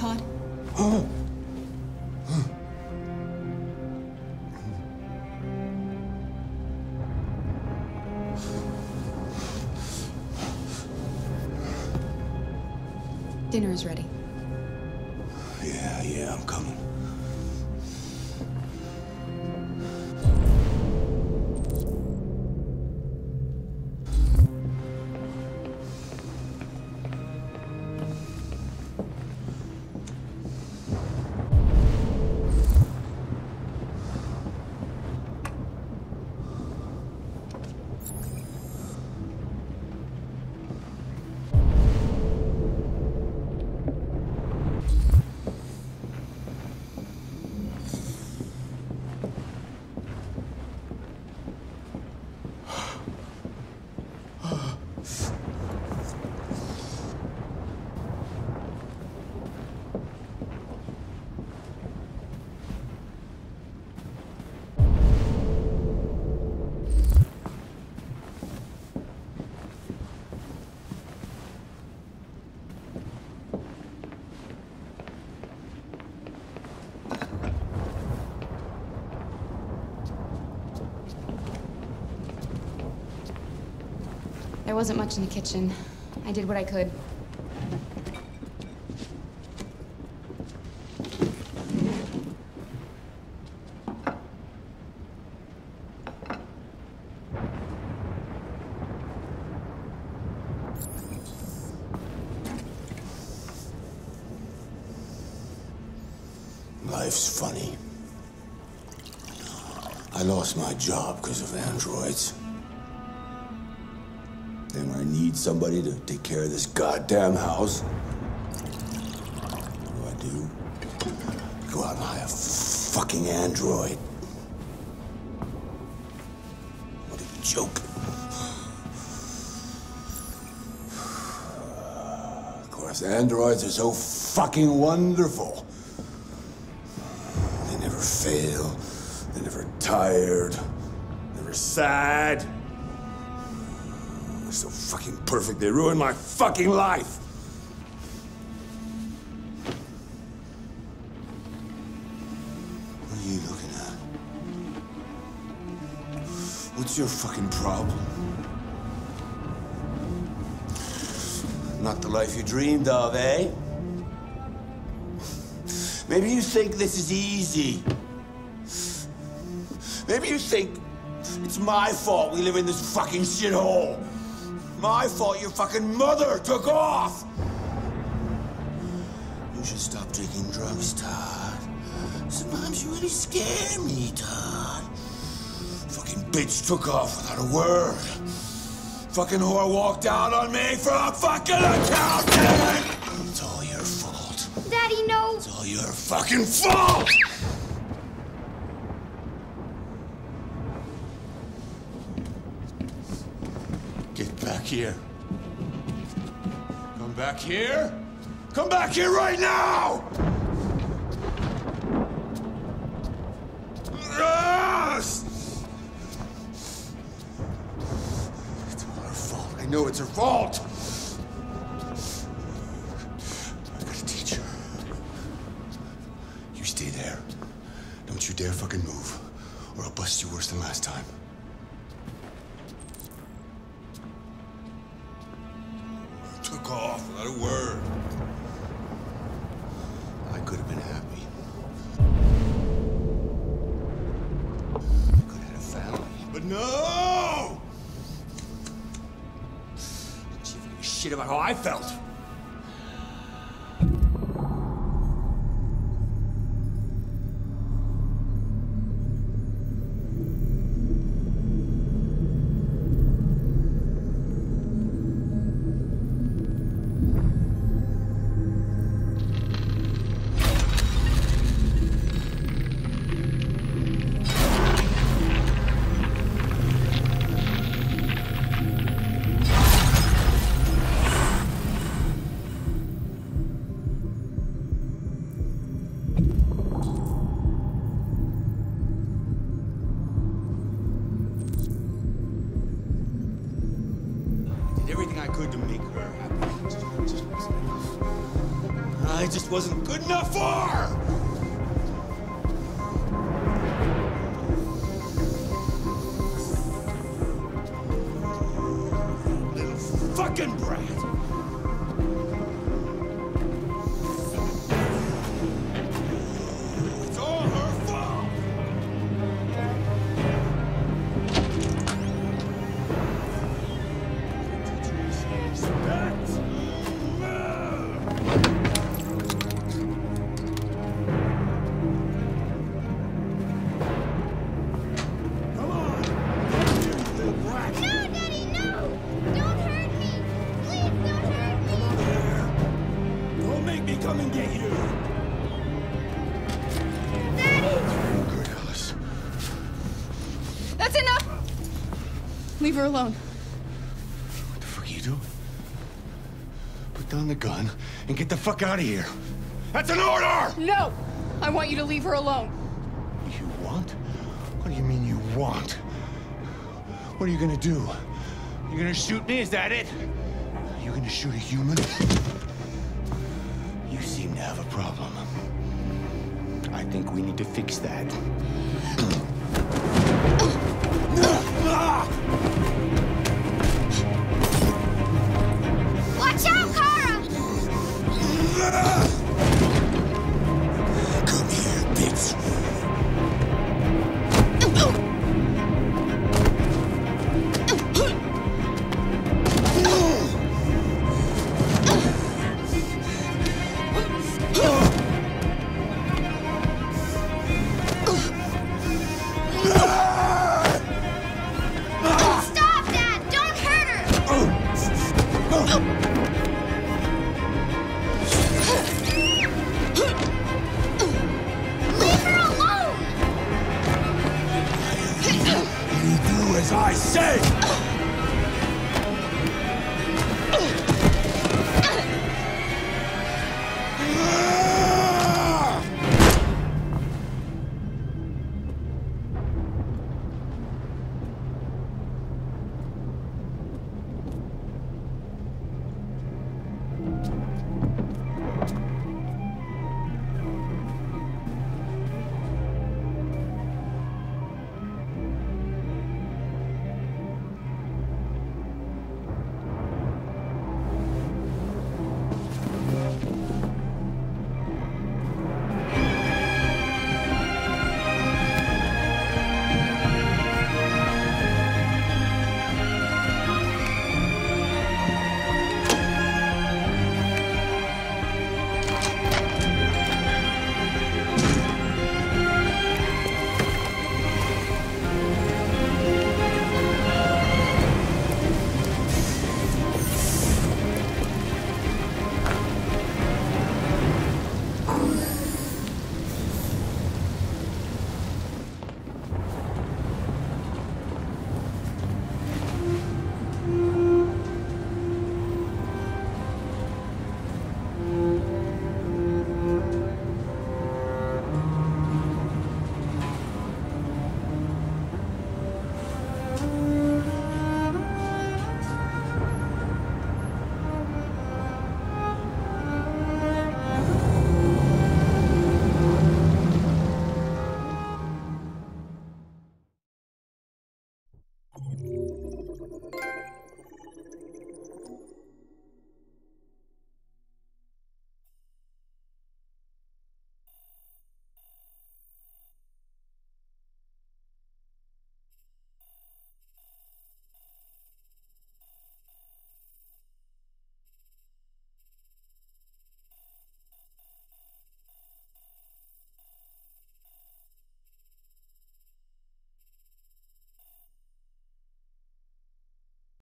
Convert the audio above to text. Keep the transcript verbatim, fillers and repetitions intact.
Todd? Oh. Dinner is ready. Yeah, yeah, I'm coming. There wasn't much in the kitchen. I did what I could. Life's funny. I lost my job because of androids. Then when I need somebody to take care of this goddamn house, what do I do? Go out and hire a fucking android. What are you joking? Of course, androids are so fucking wonderful. They never fail. They're never tired. Never sad. So fucking perfect, they ruined my fucking life! What are you looking at? What's your fucking problem? Not the life you dreamed of, eh? Maybe you think this is easy. Maybe you think it's my fault we live in this fucking shithole. My fault your fucking mother took off! You should stop taking drugs, Todd. Sometimes you really scare me, Todd. Fucking bitch took off without a word. Fucking whore walked out on me for a fucking accountant! It's all your fault. Daddy, no! It's all your fucking fault! Get back here. Come back here. Come back here right now! Yes! It's all her fault. I know it's her fault. I gotta teach her. You stay there. Don't you dare fucking move, or I'll bust you worse than last time. Took off without a word. I could have been happy. I could have had a family. But no! Didn't you give a shit about how I felt? I just wasn't good enough for her! Little fucking brat! It's all her fault! Come and get you! Daddy! Good, Alice. That's enough! Leave her alone. What the fuck are you doing? Put down the gun and get the fuck out of here. That's an order! No! I want you to leave her alone. You want? What do you mean you want? What are you gonna do? You gonna shoot me? Is that it? You gonna shoot a human? You seem to have a problem. I think we need to fix that.